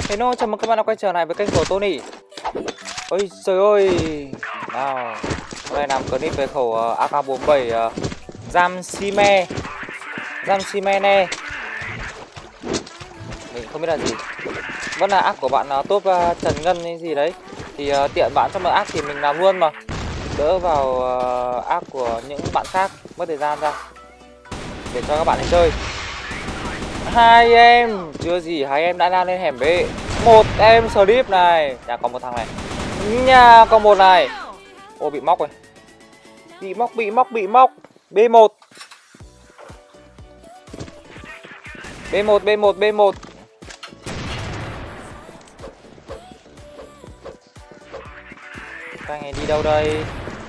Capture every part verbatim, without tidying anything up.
Hello, chào mừng các bạn đã quay trở lại với kênh của Tony. Ôi trời ơi. Nào, hôm nay làm clip về khẩu uh, A K bốn bảy uh, Jamsime Jamsimene. Mình không biết là gì. Vẫn là app của bạn uh, top uh, Trần Ngân hay gì đấy. Thì uh, tiện bạn cho một app thì mình làm luôn mà. Đỡ vào uh, app của những bạn khác mất thời gian ra. Để cho các bạn chơi. Hai em chưa gì, hai em đã lao lên hẻm B. Một em slip này. Nhà còn một thằng này. Nhà còn một này. Ô bị móc rồi. Bị móc, bị móc, bị móc. B một. B một, B một, B một. Các anh ấy đi đâu đây?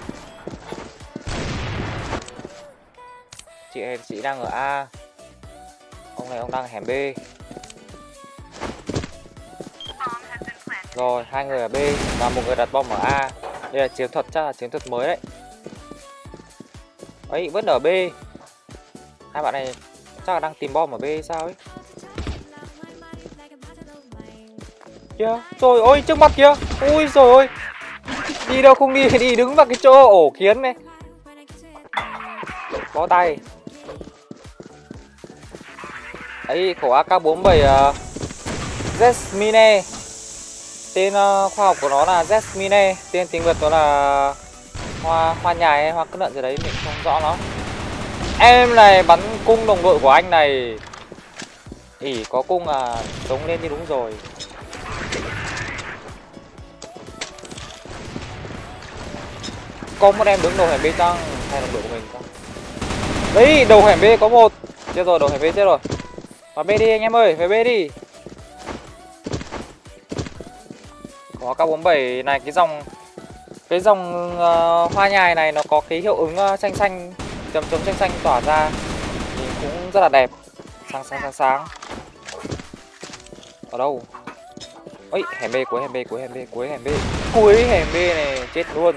Chị em chị đang ở A. Ông này ông đang ở hẻm B. Rồi, hai người ở B và một người đặt bom ở A. Đây là chiến thuật, chắc là chiến thuật mới đấy. Ấy, vẫn ở B. Hai bạn này chắc là đang tìm bom ở B sao ấy. Kìa, trời ơi, trước mặt kìa. Ui rồi ôi. Đi đâu không đi, đi đứng vào cái chỗ ổ kiến này. Bó tay. Ấy, khẩu A K bốn bảy uh, Jasmine. Tên uh, khoa học của nó là Jasmine. Tên tiếng Việt đó là hoa hoa nhài hay hoa cất lợn gì đấy, mình không rõ nó. Em này bắn cung đồng đội của anh này. Ỉ có cung à, chống lên như đúng rồi. Có một em đứng đầu hẻm B chăng? Hay đồng đội của mình chăng? Đấy, đầu hẻm B có một. Chết rồi, đầu hẻm B chết rồi. Vào B đi anh em ơi, về B đi. Có K bốn bảy này, cái dòng cái dòng uh, hoa nhài này nó có cái hiệu ứng uh, xanh xanh, chấm chấm xanh xanh tỏa ra thì cũng rất là đẹp, sáng sáng sáng sáng. Ở đâu? Ôi, hẻm B, cuối hẻm B, cuối hẻm B, cuối hẻm B, cuối hẻm B này, chết luôn.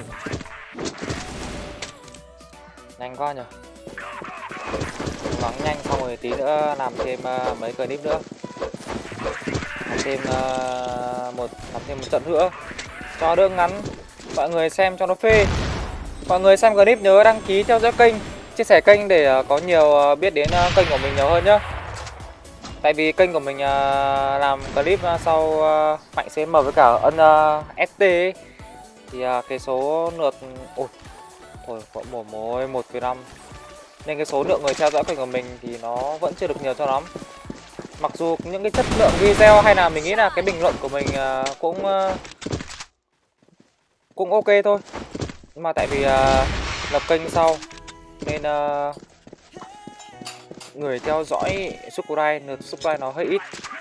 Nhanh quá nhở. Vắng nhanh xong rồi tí nữa làm thêm uh, mấy clip nữa. Làm thêm uh, một làm thêm một trận nữa cho đỡ ngắn, mọi người xem cho nó phê. Mọi người xem clip nhớ đăng ký theo dõi kênh, chia sẻ kênh để uh, có nhiều uh, biết đến uh, kênh của mình nhiều hơn nhá. Tại vì kênh của mình uh, làm clip uh, sau uh, Mạnh xê em với cả ân uh, ét tê ấy, thì uh, cái số lượt ôi thôi có một mối một phẩy năm, nên cái số lượng người theo dõi kênh của mình thì nó vẫn chưa được nhiều cho lắm. Mặc dù những cái chất lượng video hay là mình nghĩ là cái bình luận của mình uh, cũng uh, cũng ok thôi, nhưng mà tại vì uh, lập kênh sau nên uh, người theo dõi subscribe lượt subscribe nó hơi ít.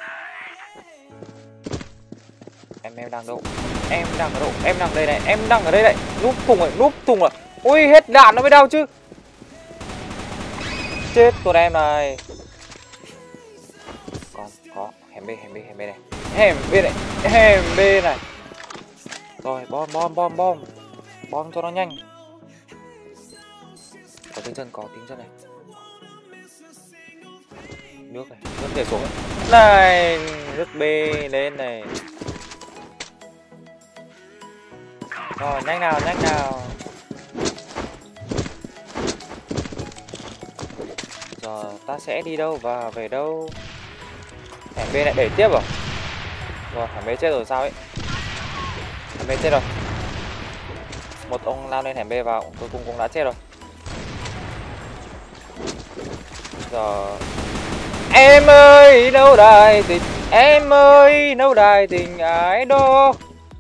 Em em đang đâu? Em đang ở đâu? Em đang ở đây này, em đang ở đây này. Núp thùng rồi, núp thùng rồi. Ui hết đạn nó mới đau chứ. Chết tuần em này. Còn có hẻm B, hẻm B, hẻm B này. Hẻm B này, hẻm B này. Rồi bom bom bom bom. Bom cho nó nhanh. Có tiếng chân, có tiếng chân này. Nước này, nước để xuống này. Này, nước B lên này. Rồi nhanh nào, nhanh nào. Giờ ta sẽ đi đâu và về đâu? Hẻm B lại đẩy tiếp rồi. Rồi hẻm B chết rồi sao ấy? Hẻm B chết rồi. Một ông lao lên hẻm B vào, cuối cùng cũng đã chết rồi. Giờ em ơi đâu đài tình, em ơi đâu đài tình ái đô.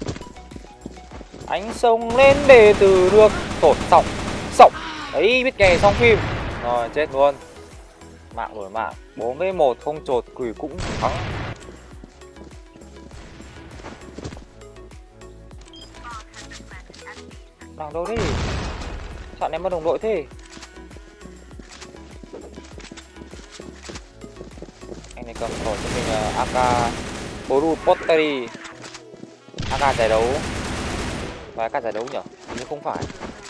Anh sông lên để từ nước tổn sọng sọng ấy, biết nghe xong phim. Rồi chết luôn. Mạng rồi mạng. Bốn với một không chột quỷ cũng thắng. Đang đâu thế? Chọn em mất đồng đội thế. Anh này cầm khẩu cho mình uh, A K Boru Pottery, A K giải đấu. Và A K giải đấu nhỉ? Nhưng không phải.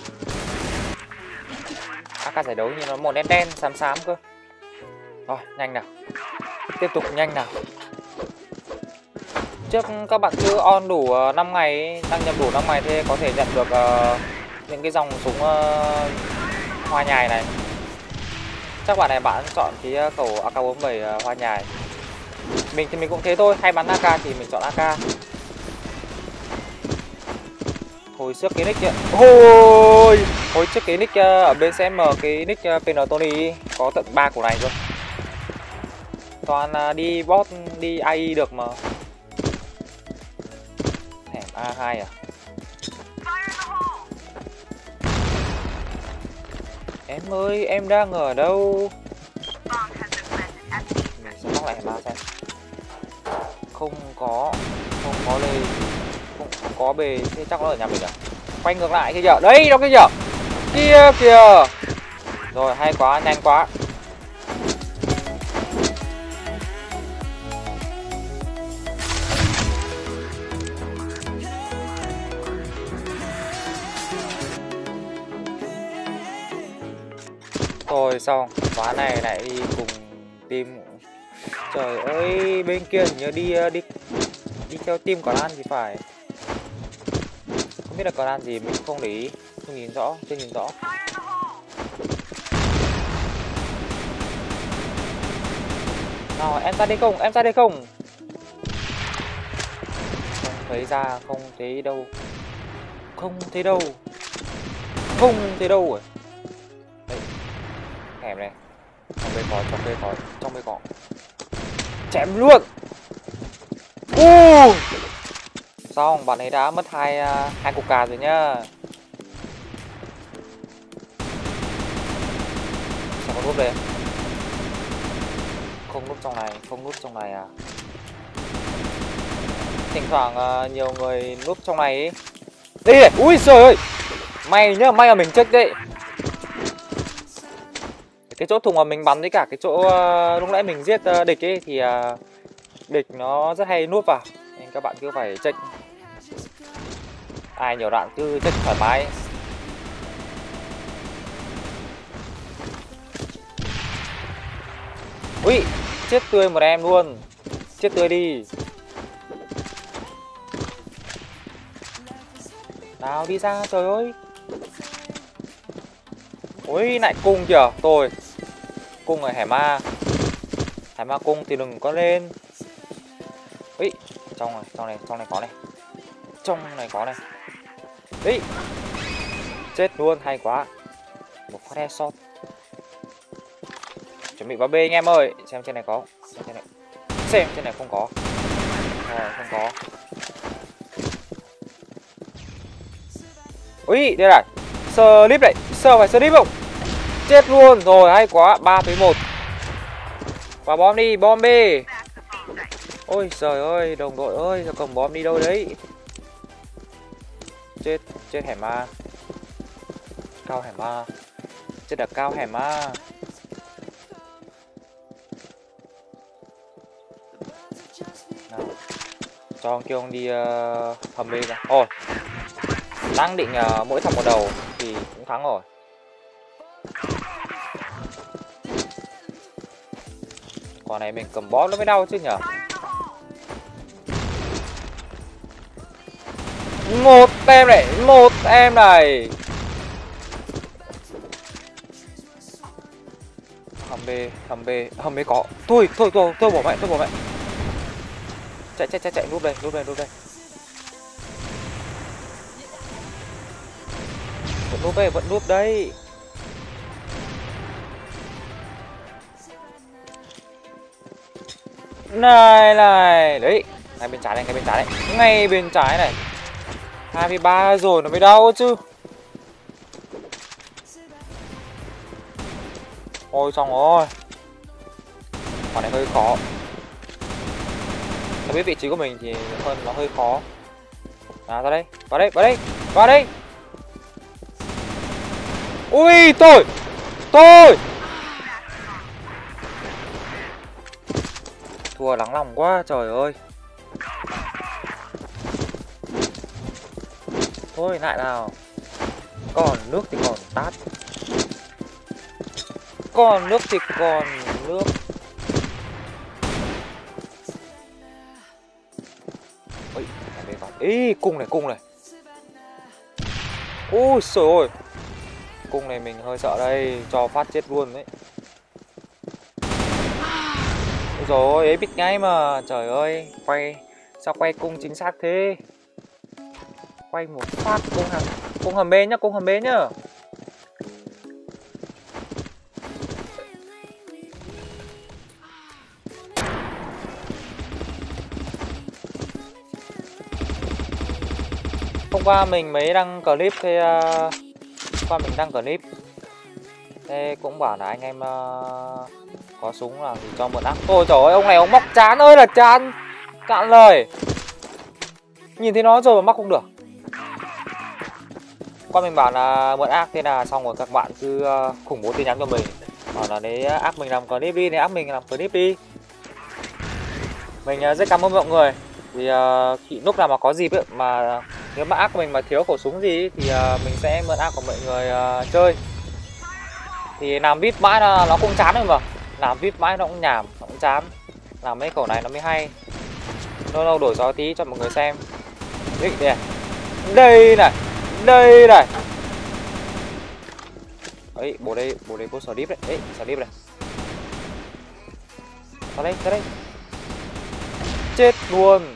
A K giải đấu nhưng nó màu đen đen xám xám cơ. Rồi nhanh nào. Tiếp tục nhanh nào. trước các bạn cứ on đủ năm ngày, đăng nhập đủ năm ngày thì có thể nhận được uh, những cái dòng súng uh, hoa nhài này. Chắc bạn này bạn chọn cái khẩu A K bốn mươi bảy uh, hoa nhài. Mình thì mình cũng thế thôi, hay bắn A K thì mình chọn A K. Hồi trước cái nick kia, hồi hồi trước cái nick uh, ở bên xem cái nick uh, pê en Tony có tận ba củ này cơ. Toàn uh, đi bot, đi a i được mà. Hẻm A hai à? Em ơi, em đang ở đâu? Mình sẽ móc lại hẻm A xem. Không có, không có lê, không, không có bề, thế chắc nó ở nhà mình à? Quay ngược lại kia kìa, đấy đó kia kìa, kia kìa. Rồi hay quá, nhanh quá. Rồi xong, ván này lại đi cùng team. Trời ơi, bên kia hình như đi đi đi theo team còn ăn thì phải. Không biết là còn ăn gì, mình không để ý, không nhìn rõ, chưa nhìn rõ. Nào, em ra đây không? Em ra đây không? Không thấy ra, không thấy đâu. Không thấy đâu. Không thấy đâu rồi. Đấy. Hẻm này. Trong cây có, trong cây có, trong cây có. Chém luôn. Uh! Xong, bạn ấy đã mất hai uh, hai cục cà rồi nhá. Sao có núp đây? Không núp trong này, không núp trong này à? Thỉnh thoảng uh, nhiều người núp trong này ấy. Đây này, ui trời ơi. May nhá, may là mình check đấy. Cái chỗ thùng mà mình bắn với cả cái chỗ uh, lúc nãy mình giết uh, địch ấy thì uh, địch nó rất hay núp vào. Nên các bạn cứ phải check. Ai nhiều đạn cứ check thoải mái. Ui, chết tươi một em luôn. Chết tươi đi. Nào đi ra, trời ơi. Ui, lại cung kìa, tôi. Cung ở hẻm A. Hẻm A cung thì đừng có lên. Ui, trong này, trong này, trong này có này. Trong này có này. Ý. Chết luôn, hay quá. Một phát headshot. Chuẩn bị vào B anh em ơi. Xem trên này có. Xem trên này, xem trên này không có. Rồi, không có. Ui, đây này. Slip này, sờ phải slip không? Chết luôn, rồi hay quá, ba với một. Vào bom đi, bom B. Ôi trời ơi, đồng đội ơi, sao cầm bom đi đâu đấy? Chết, chết hẻm A. Cao hẻm A. Chết ở cao hẻm A. Nào. Cho ông kia ông đi uh, hầm B ra. Ôi. Đang định uh, mỗi thằng một đầu thì cũng thắng rồi. Còn này mình cầm bom nó mới đau chứ nhở. Một em này, một em này. Hầm B, hầm B, hầm B có. Thôi, thôi, thôi, tôi bỏ mẹ, tôi bỏ mẹ. Chạy, chạy, chạy, chạy, núp đây, núp đây, núp đây. Vẫn núp đây, vẫn núp đây. Này, này, đấy. Ngay bên trái này, ngay bên trái này. Ngay bên trái này. hai mươi ba rồi nó mới đau chứ. Ôi xong rồi. Quả này hơi khó. Nó biết vị trí của mình thì hơn nó hơi khó. À ra đây, vào đây, vào đây, vào đây. Ui tôi, tôi. Thua lắng lòng quá trời ơi. Thôi lại nào. Còn nước thì còn tát. Còn nước thì còn nước. Ôi, em bên còn. Ý, cung này, cung này. Ôi trời ơi. Cung này mình hơi sợ đây, cho phát chết luôn đấy. Ôi rồi ấy bịt ngay mà, trời ơi, quay sao quay cung chính xác thế? Quay một phát cung hầm, cung hầm bên nhá, cung hầm bên nhá. Hôm qua mình mới đăng clip thì uh, qua mình đăng clip. Thế cũng bảo là anh em uh, có súng làm gì cho mượn ác. Ôi trời ơi, ông này ông móc chán ơi là chán. Cạn lời. Nhìn thấy nó rồi mà móc không được. Qua mình bảo là mượn ác thế là xong rồi các bạn cứ uh, khủng bố tin nhắn cho mình. Bảo là đấy ác mình làm clip đi, đấy ác mình làm clip đi. Mình uh, rất cảm ơn mọi người. Thì uh, khi lúc nào mà có dịp ấy, mà nếu mà ác của mình mà thiếu khẩu súng gì thì uh, mình sẽ mượn ác của mọi người uh, chơi. Thì làm vip mãi là nó cũng chán rồi mà. Làm vip mãi nó cũng nhảm, nó cũng chán. Làm mấy khẩu này nó mới hay. Lâu lâu đổi gió tí cho mọi người xem. Đây này, đây này, đây này. Ấy, bố đây, bố đây có sở deep đấy. Ấy, sở deep này. Ra đây, ra đây. Chết luôn.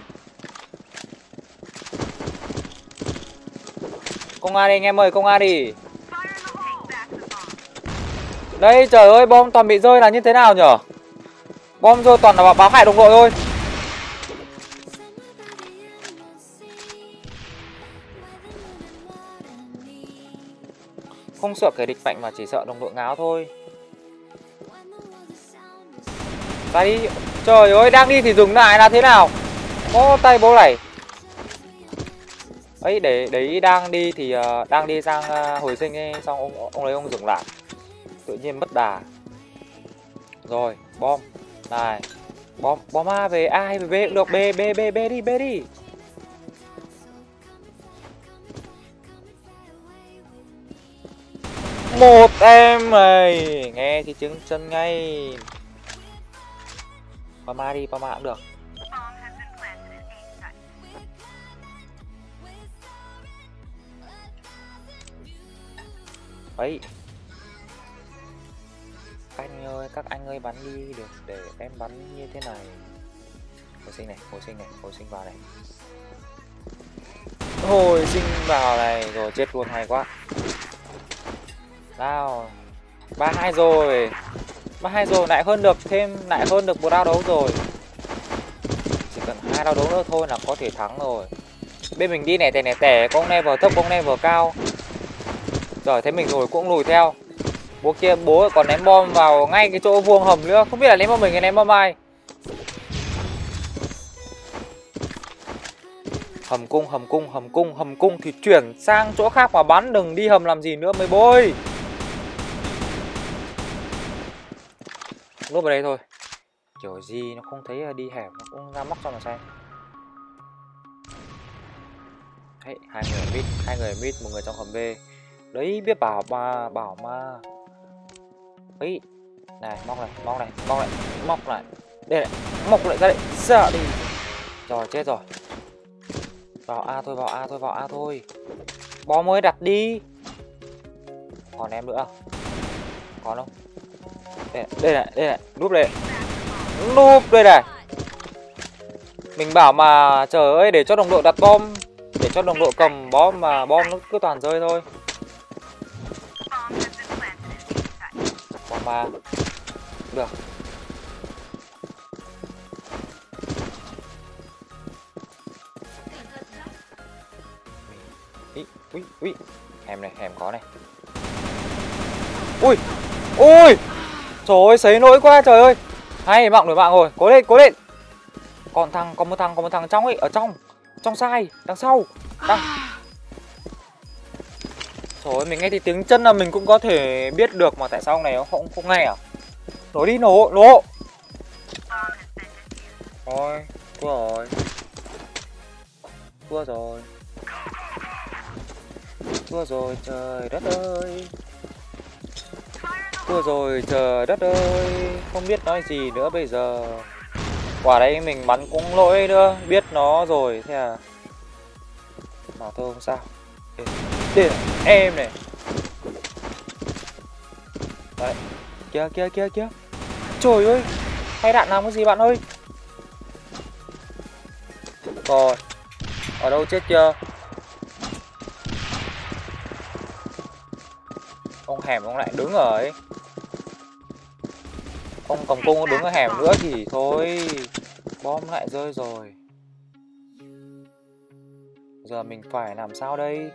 Công A đi anh em ơi, công A đi. Đây trời ơi, bom toàn bị rơi là như thế nào nhở? Bom rơi toàn là báo hại đồng đội thôi. Không sợ kẻ địch mạnh mà chỉ sợ đồng đội ngáo thôi. Ta đi. Trời ơi, đang đi thì dừng lại là thế nào? Ô tay bố này. Ấy để đấy đang đi thì uh, đang đi sang uh, hồi sinh ấy, xong ông ông lấy ông dừng lại. Tự nhiên mất đà. Rồi, bom. Này. Bom, bom A về A hay về B cũng được. B, B, B, B đi, B đi. Một em này. Nghe thì chứng chân ngay. Bom A đi, bom A cũng được. Ấy. Anh ơi, các anh ơi bắn đi được để em bắn như thế này. Hồi sinh này, hồi sinh này, hồi sinh vào này. Hồi sinh vào này, rồi chết luôn, hay quá. Nào. ba hai rồi. ba hai rồi, lại hơn được thêm, lại hơn được một đao đấu rồi. Chỉ cần hai đao đấu nữa thôi là có thể thắng rồi. Bên mình đi này tè này tẻ, có ông này vào thấp, có ông này vào cao. Rồi thấy mình rồi cũng lùi theo. Bố kia bố còn ném bom vào ngay cái chỗ vuông hầm nữa. Không biết là ném bom mình hay ném bom ai. Hầm cung, hầm cung, hầm cung, hầm cung thì chuyển sang chỗ khác mà bắn. Đừng đi hầm làm gì nữa mấy bố ơi. Lốt vào đây thôi. Kiểu gì nó không thấy đi hẻm, nó cũng ra móc cho mà xem. Đấy, hai người ở mid, hai người ở mid, một người trong hầm B. Đấy biết bảo mà, bảo mà. Ấy. Này, móc này, móc này, móc này, móc này. Đây này, móc lại ra đây. Sợ đi. Rồi chết rồi. Vào A thôi, vào A thôi, vào A thôi. Bom mới đặt đi. Còn em nữa. Còn không? Đây này, đây này, đây này. Núp đây. Núp đây này. Mình bảo mà trời ơi, để cho đồng đội đặt bom, để cho đồng đội cầm bom mà bom nó cứ toàn rơi thôi. Bom mà. Được. Ý, ui, ui. Hẻm này, hẻm có này. Ui. Ui. Trời ơi, sấy nỗi quá trời ơi. Hay, mạng đổi mạng rồi. Cố lên, cố lên. Còn thằng, có một thằng, có một thằng trong ấy, ở trong. Trong sai, đằng sau. Đằng. Trời ơi, mình nghe thì tiếng chân là mình cũng có thể biết được mà tại sao ông này nó không không nghe à? Nổ đi, nổ, nổ. Thôi, thua rồi. Thua rồi. Thua rồi, trời đất ơi. Thua rồi, trời đất ơi. Không biết nói gì nữa bây giờ. Quả đấy mình bắn cũng lỗi nữa. Biết nó rồi. Thế à, bảo thôi không sao. Đây này, em này. Đấy, kìa kìa kìa kìa. Trời ơi, hay đạn làm cái gì bạn ơi. Rồi, ở đâu chết chưa? Ông hẻm ông lại đứng ở ấy. Ông cầm cung đứng ở hẻm nữa thì thôi, bom lại rơi rồi. Giờ mình phải làm sao đây?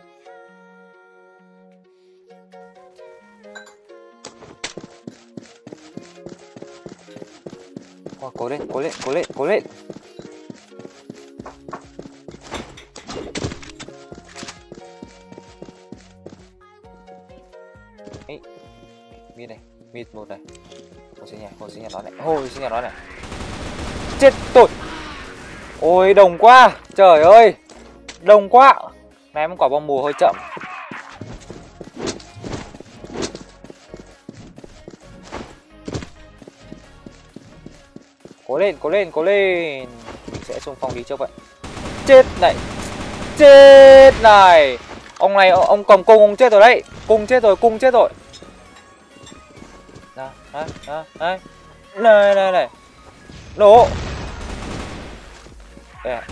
Ôi, cố lên, cố lên, cố lên, cố lên. Ấy, mid này, mid một này. Hồi sinh nhật, hồi sinh nhật nó này, hồi sinh nhật nó này. Chết tôi. Ôi đồng quá, trời ơi, đồng quá. Ném quả bom mù hơi chậm. Cố lên, cố lên, cố lên. Mình sẽ xung phong đi trước vậy. Chết này, chết này. Ông này, ông cầm cung, ông chết rồi đấy. Cung chết rồi, cung chết rồi. Đây, đây, đây, đây. Này, này, này. Nổ. Đây.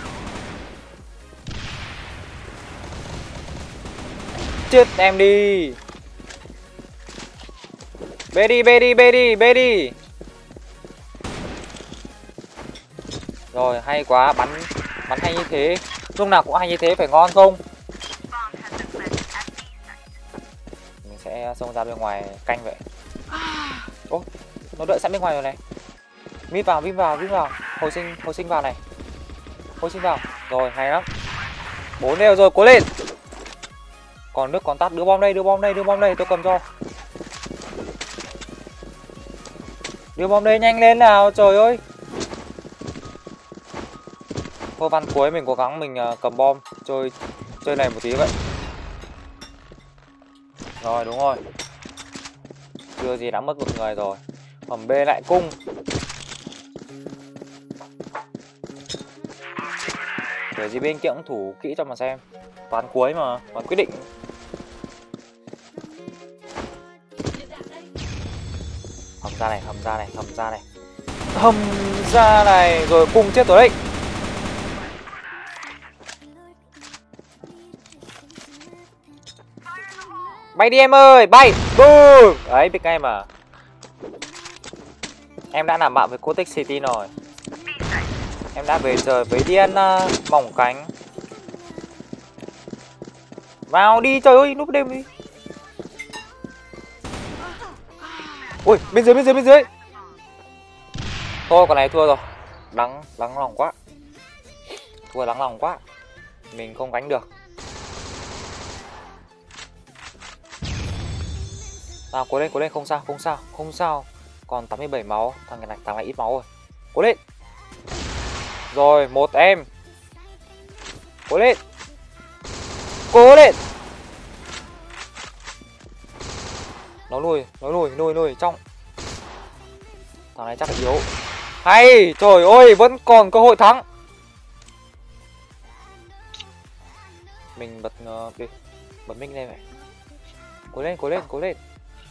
Chết em đi. Bê đi, bê đi, bê đi, bê đi. Rồi, hay quá, bắn bắn hay như thế. Lúc nào cũng hay như thế, phải ngon không? Mình sẽ xông ra bên ngoài canh vậy. Ô, nó đợi sẵn bên ngoài rồi này. Mít vào, mít vào, mít vào. Hồi sinh, hồi sinh vào này. Hồi sinh vào. Rồi, hay lắm. Bốn đều rồi, cố lên. Còn nước còn tắt, đưa bom đây, đưa bom đây, đưa bom đây, tôi cầm cho. Đưa bom đây nhanh lên nào, trời ơi. Thôi văn cuối mình cố gắng mình uh, cầm bom chơi chơi này một tí vậy. Rồi đúng rồi. Chưa gì đã mất một người rồi. Hầm B lại cung. Kiểu gì bên kia cũng thủ kỹ cho mà xem. Ván cuối mà, ván quyết định. Hầm ra này, hầm ra này, hầm ra này. Hầm ra này, rồi cung chết rồi đấy. Bay đi em ơi, bay. Boom. Đấy, biết ngay mà. Em đã làm bạn với Cortex City rồi. Em đã về trời với Diana mỏng cánh. Vào đi, trời ơi, núp đêm đi. Ui, bên dưới, bên dưới, bên dưới. Thôi, con này thua rồi. Lắng, lắng lòng quá. Thua lắng lòng quá. Mình không gánh được. Nào, cố lên, cố lên, không sao, không sao, không sao. Còn tám mươi bảy máu, thằng này, thằng này ít máu rồi. Cố lên. Rồi, một em. Cố lên. Cố lên. Nó lùi, nó lùi, lùi, lùi, trong. Thằng này chắc là yếu. Hay, trời ơi, vẫn còn cơ hội thắng. Mình bật uh, đi, bật mic lên vậy. Cố lên, cố lên, cố lên.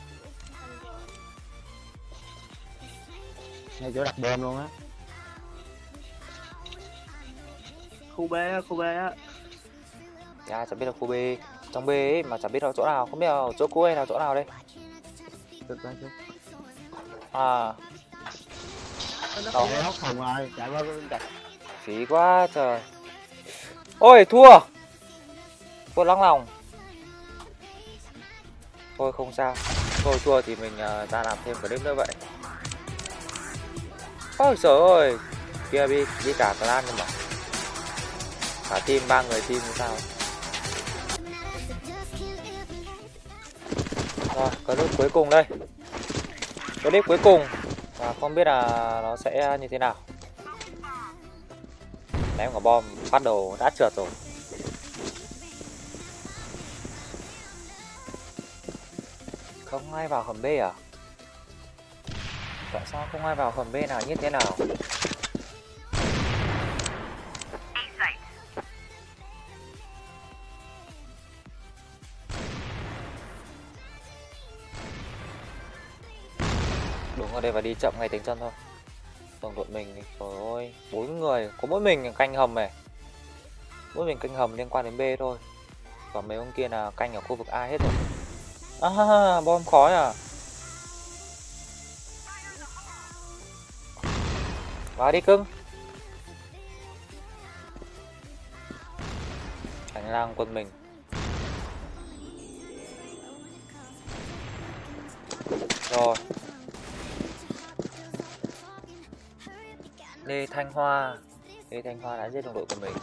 Ngay chỗ đặt bom luôn á. Khu B á, khu B á. Dạ, chẳng biết là khu B. Trong B ấy mà chẳng biết là chỗ nào, không biết là chỗ cũ hay là chỗ nào đây. Được rồi, được. À. Đó, hóc hồng rồi, chạy qua bên cạnh. Phí quá trời. Ôi, thua. Thua lắng lòng. Thôi không sao. Thôi thua thì mình uh, ra làm thêm clip nữa vậy. Ôi trời ơi. Kia đi, đi cả clan nhưng mà. Cả team, ba người team như sao. Rồi, clip cuối cùng đây. Clip cuối cùng. Và không biết là nó sẽ như thế nào. Ném quả bom bắt đầu đã trượt rồi. Không ai vào hầm B à? Tại sao không ai vào hầm B nào như thế nào? ở đây và đi chậm ngay tiếng chân thôi. Đồng đội mình thì, trời ơi, bốn người, có mỗi mình canh hầm này. Mỗi mình canh hầm liên quan đến B thôi. Còn mấy ông kia là canh ở khu vực A hết rồi. À, bom khói à. Vào đi cưng. Hành lang quân mình. Rồi. Lê Thanh Hoa. Lê Thanh Hoa đã giết đồng đội của mình.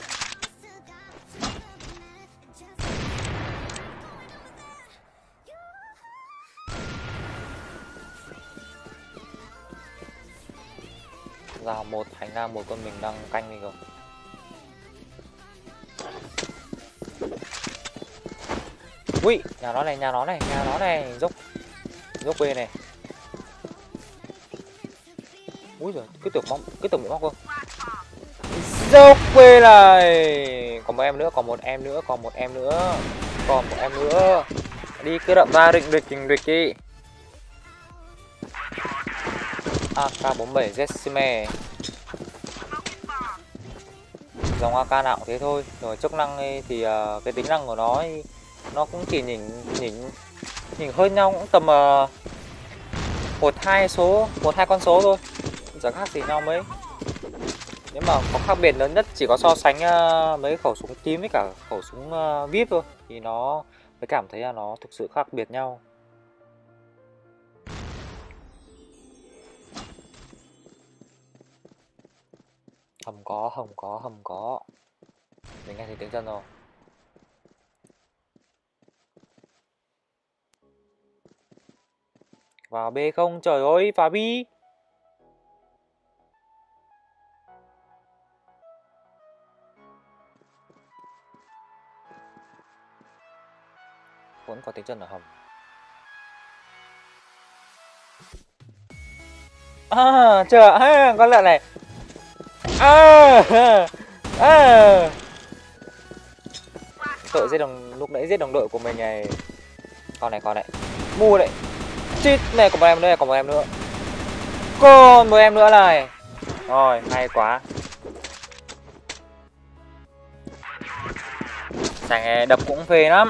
Rào một, hành lang một con mình đang canh đi rồi. Ui, nhà nó này, nhà nó này, nhà nó này, dốc dốc B này. Úi giời, cứ tưởng mong, cứ tưởng bị móc không. Dốc B này. Còn một em nữa, còn một em nữa, còn một em nữa. Còn một em nữa. Đi cứ đậm va rịnh rịch rình rịch đi. a ca bốn bảy Jessime. Dòng a ca nào cũng thế thôi. Rồi chức năng ấy thì uh, cái tính năng của nó ấy, nó cũng chỉ nhỉnh nhỉnh nhỉnh hơn nhau, cũng tầm uh, một hai số, một hai con số thôi, chẳng khác gì nhau mấy. Nếu mà có khác biệt lớn nhất chỉ có so sánh uh, mấy khẩu súng tím với cả khẩu súng uh, víp thôi, thì nó mới cảm thấy là nó thực sự khác biệt nhau. Hầm có, hầm có, hầm có. Mình nghe thấy tiếng chân rồi. Vào B không? Trời ơi, vào B. Vẫn có tiếng chân ở hầm. À, chờ, à, con lợn này. À, à. Tội giết đồng, lúc nãy giết đồng đội của mình này. Con này, con này. Mua đấy. Chít này, còn một em nữa, còn một em nữa. Còn một em nữa này. Rồi, hay quá. Sảnh đập cũng phê lắm.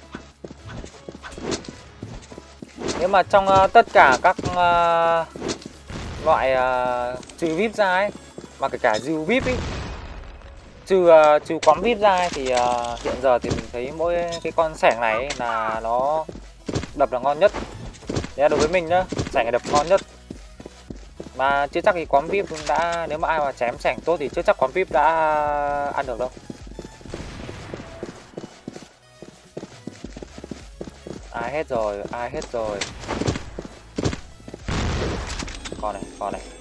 Nếu mà trong uh, tất cả các uh, loại uh, trừ víp ra ấy, mà kể cả dư víp ấy, trừ uh, trừ quán víp ra ấy, thì uh, hiện giờ thì mình thấy mỗi cái con sảnh này ấy, là nó đập là ngon nhất. Đấy là đối với mình nhá, sảnh này đập ngon nhất. Mà chưa chắc thì quán víp đã, nếu mà ai mà chém sảnh tốt thì chưa chắc quán víp đã ăn được đâu. Ai hết rồi, ai hết rồi. Con này, con này.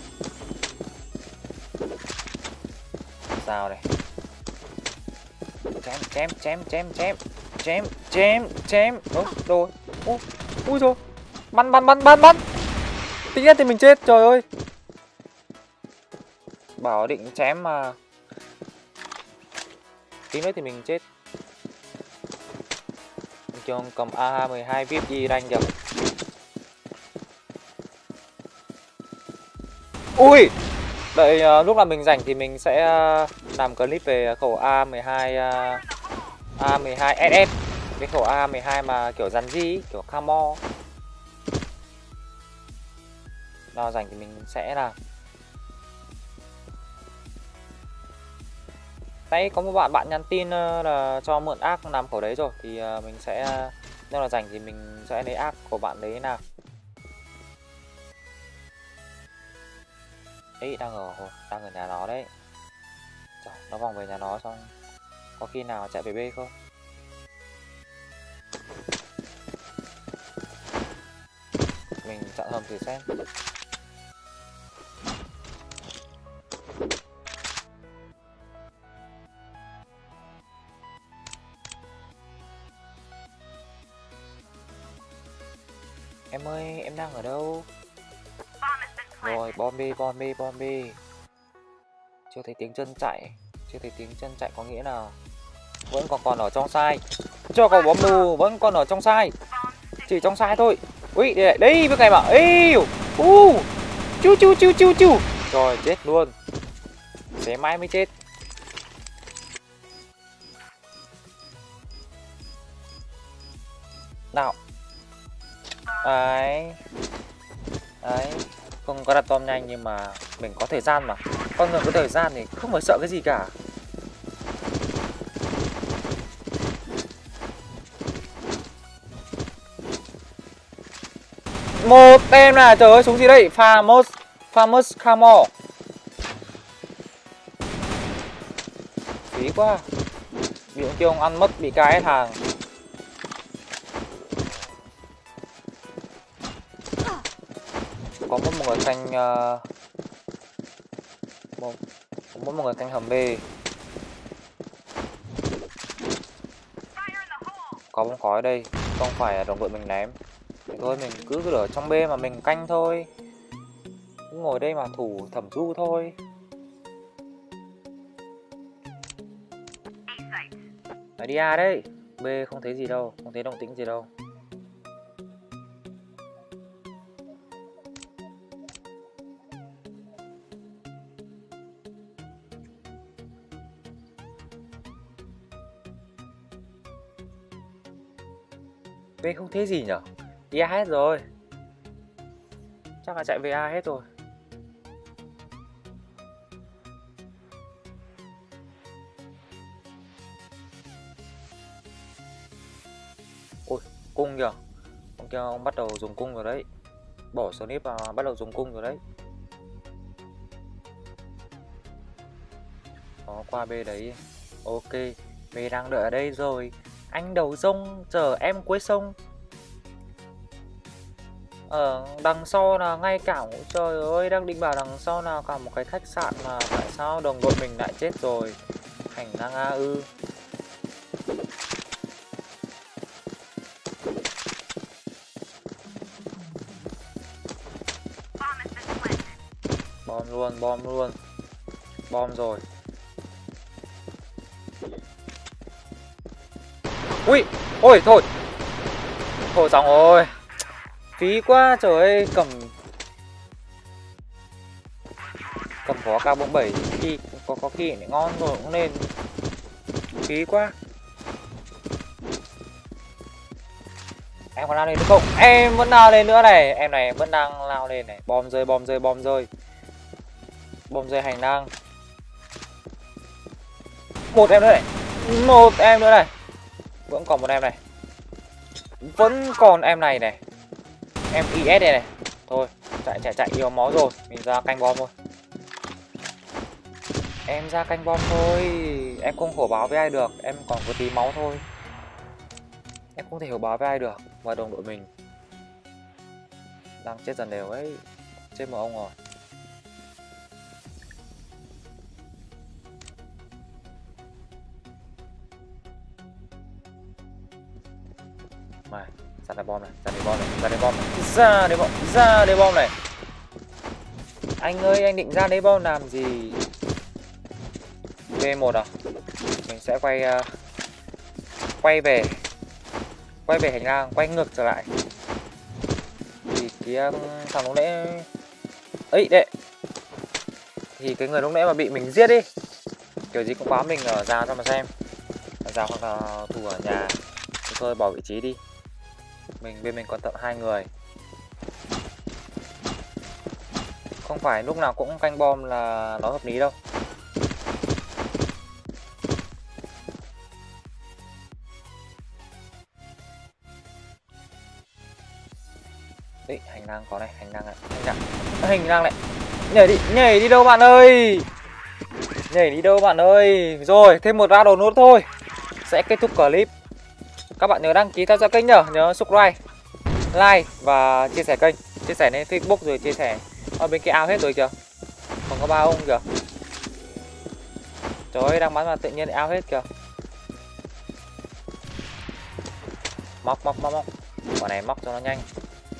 Sao này. Chém, chém, chém, chém, chém. Chém, chém, chém. Ơ, rồi. Ui, ui rồi. Bắn, bắn, bắn, bắn, bắn. Tí nữa thì mình chết, trời ơi. Bảo định chém mà. Tí nữa thì mình chết. Trong cầm A mười hai víp gì đánh được. Ui. Đợi uh, lúc nào mình rảnh thì mình sẽ uh, làm clip về khẩu A mười hai uh, A mười hai ét ét. Cái khẩu A mười hai mà kiểu rắn di, kiểu camo. Nào rảnh thì mình sẽ làm. Đấy, có một bạn bạn nhắn tin uh, là cho mượn app làm khẩu đấy rồi. Thì uh, mình sẽ, uh, nếu là rảnh thì mình sẽ lấy app của bạn đấy nào. Ấy, đang ở đang ở nhà nó đấy. Trời, nó vòng về nhà nó xong có khi nào chạy về B không? Mình chọn hầm thử xem. Em ơi, em đang ở đâu? Rồi, bom bi, bom bi, bom bi. Chưa thấy tiếng chân chạy. Chưa thấy tiếng chân chạy có nghĩa là vẫn còn còn ở trong sai. Cho cầu bom đù vẫn còn ở trong sai. Chỉ trong sai thôi. Ui, đây, đây với cái mà. Ê, u chu chu chu chu chu. Rồi chết luôn, xé mãi mới chết. Nào đấy đấy, không có đặt bom nhanh nhưng mà mình có thời gian mà. Con người có thời gian thì không phải sợ cái gì cả. Một tem là trời ơi, súng gì đây? Famous Famous Camo. Phí quá. Bị ông kia ông ăn mất, bị cái hết hàng. Có một người canh uh, một, có một người canh hầm B. Có bóng khói đây, không phải là đồng đội mình ném. Thế thôi mình cứ ở trong B mà mình canh thôi. Cứ ngồi đây mà thủ thẩm du thôi. Phải đi A đấy. B không thấy gì đâu, không thấy động tĩnh gì đâu. B không thấy gì nhở? Đi A hết rồi. Chắc là chạy về A hết rồi. Ôi, cung kìa. Ông kia ông bắt đầu dùng cung rồi đấy. Bỏ snip và bắt đầu dùng cung rồi đấy. Nó qua B đấy. Ok, B đang đợi ở đây rồi. Anh đầu rông, chờ em cuối sông. Ở đằng sau là ngay cả, trời ơi, đang định bảo đằng sau nào cả một cái khách sạn mà tại sao đồng đội mình lại chết rồi. Hành lang A ư. Bom luôn, bom luôn. Bom rồi. Ui, ôi thôi. Thôi xong rồi. Phí quá trời ơi, cầm cầm có K bốn mươi bảy khi có có khi lại ngon rồi cũng nên. Phí quá. Em còn lao lên nữa không? Em vẫn lao lên nữa này, em này vẫn đang lao lên này. Bom rơi, bom rơi, bom rơi. Bom rơi hành lang. Một em nữa này. Một em nữa này. Vẫn còn một em này. Vẫn còn em này này. Em i ét đây này. Thôi, chạy chạy chạy yêu máu rồi, mình ra canh bom thôi. Em ra canh bom thôi. Em không hổ báo với ai được, em còn có tí máu thôi. Em không thể hổ báo với ai được. Và đồng đội mình đang chết dần đều ấy. Chết một ông rồi. Này, ra đây bom này, ra đây bom này, ra đây bom này, ra đây bom, ra đây bom này. Anh ơi, anh định ra đây bom làm gì? B một à? Mình sẽ quay uh, quay về, quay về hành lang, quay ngược trở lại. Thì cái thằng lúc nãy ấy đệ, thì cái người lúc nãy mà bị mình giết đi, kiểu gì cũng báo mình ở rào cho mà xem, ở rào hoặc là thủ ở nhà. Thôi bỏ vị trí đi. Mình bên mình còn tận hai người. Không phải lúc nào cũng canh bom là nó hợp lý đâu. Đấy, hành lang có này, hành lang này, hành lang, hành lang này. Nhảy đi, nhảy đi đâu bạn ơi? Nhảy đi đâu bạn ơi? Rồi, thêm một round đầu nữa thôi sẽ kết thúc clip. Các bạn nhớ đăng ký theo dõi kênh nhớ, nhớ subscribe, like và chia sẻ kênh, chia sẻ lên Facebook rồi chia sẻ ở bên kia ao hết rồi kìa. Còn có ba ông kìa. Trời ơi, đang bắn mà tự nhiên ao hết kìa. Móc móc móc móc. Quả này móc cho nó nhanh.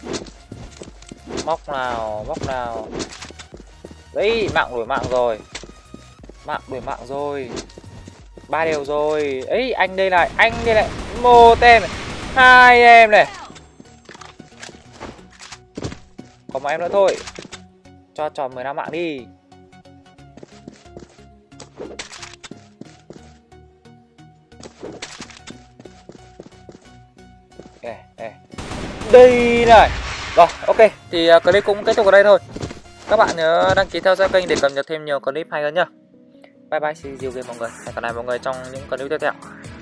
Móc nào, móc nào. Đấy, mạng đổi mạng rồi. Mạng đổi mạng rồi. Ba đều rồi. Ấy, anh đây này, anh đây này. Một em này, hai em này. Còn một em nữa thôi. Cho tròn mười lăm mạng đi. Ê, ê. Đây này. Rồi, ok. Thì uh, clip cũng kết thúc ở đây thôi. Các bạn nhớ đăng ký theo dõi kênh để cập nhật thêm nhiều clip hay hơn nhá. Bye bye, see you again mọi người. Hẹn gặp lại mọi người trong những clip tiếp theo.